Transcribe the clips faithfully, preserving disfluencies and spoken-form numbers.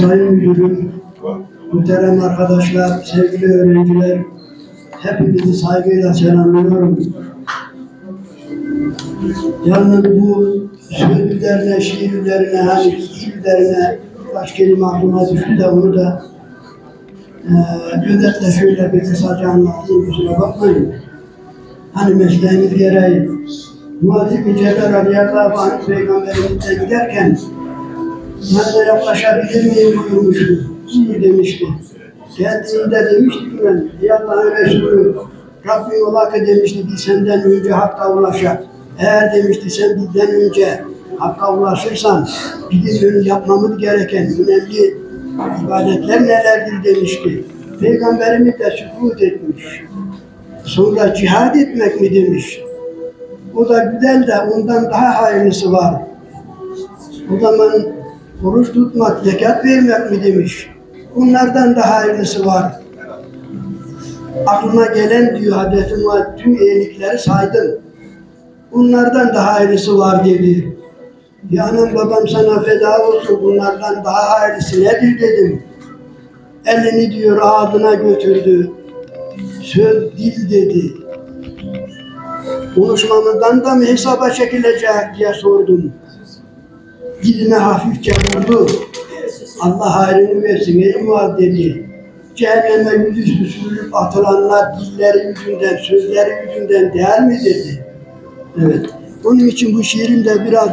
Sayın Müdürüm, muhterem arkadaşlar, sevgili öğrenciler, hepinizi saygıyla selamlıyorum. Yalnız bu sözlerine, şiirlerine, hani şiirlerine birkaç kelime aklıma düştü de onu da e, özetle şöyle bir kısaca anlatayım, kusura bakmayın. Hani mesleğimiz gereği Muazzib-i Celal radıyallahu anh Peygamberimizle giderken yanına yaklaşabilir miyim buyurmuştu. İyi demişti. Geldiğinde demişti ki ben, ey Allah'ın Resulü, Rabbim ola ki demişti ki senden önce Hakk'a ulaşa. Eğer demişti sen bizden önce Hakk'a ulaşırsan bizim yapmamız gereken önemli ibadetler nelerdir demişti. Peygamberimiz de sükût etmiş. Sonra cihad etmek mi demiş. O da güzel de ondan daha hayırlısı var. O zaman oruç tutmak, zekat vermek mi demiş. Bunlardan daha hayırlısı var. Aklıma gelen diyor Hazreti Muhammed tüm iyilikleri saydım. Bunlardan daha hayırlısı var dedi. Ya anam babam sana feda olsun, bunlardan daha hayırlısı nedir dedim. Elini diyor ağzına götürdü. Söz dil dedi. Konuşmamızdan da mı hesaba çekilecek diye sordum. Dilime hafifçe vurdu. Allah hayrını versin ey Muaz dedi. Cehenneme yüzüstü sürülüp atılanlar dilleri yüzünden, sözleri yüzünden değil mi dedi. Evet. Onun için bu şiirim de biraz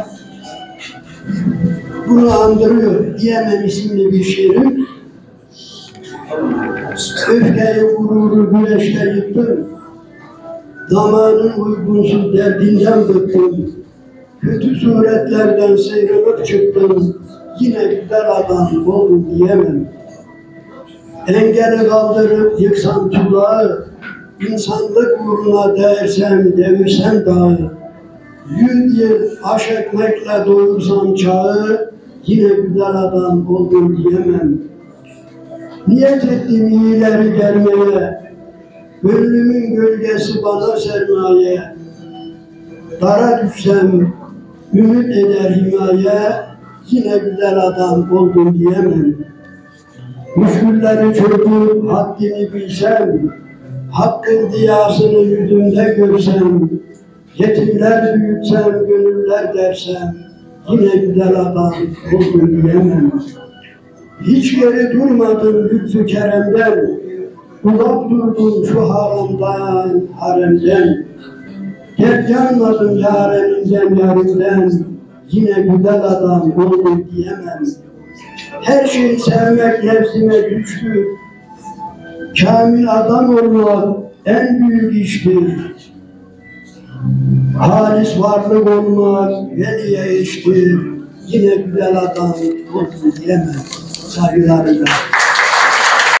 bunu andırıyor. Diyemem isimli bir şiirim. Öfkeyi, gururu, güneşle yıktım. Zamanın uygunsuz derdinden bıktım. Kötü suretlerden sıyrılıp çıktım. Yine güzel adam oldum diyemem. Engeli kaldırıp yıksam tulağı, insanlık uğruna değersem, devirsem dağı. Yüz yıl aş ekmekle doyursam çağı, yine güzel adam oldum diyemem. Niyet ettim iyileri gelmeye, gönlümün gölgesi bana sermaye. Dara düşsem, ümit eder himaye, yine güzel adam oldum diyemem. Müşkülleri çözdüm, haddimi bilsem, hakkın diyasını yüzümde görsem, yetimler büyütsem, gönüller dersem, yine güzel adam oldum diyemem. Hiç geri durmadım lütfü keremden, uzak durdum şu haramdan, haremden. Dert yanmadım yarenimden, yarimden, yine güzel adam oldum diyemem. Her şeyi sevmek nefsime düştü. Kamil adam olmak en büyük iştir. Halis varlık olmak veliye iştir. Yine güzel adam oldum diyemem. Saygılarıyla.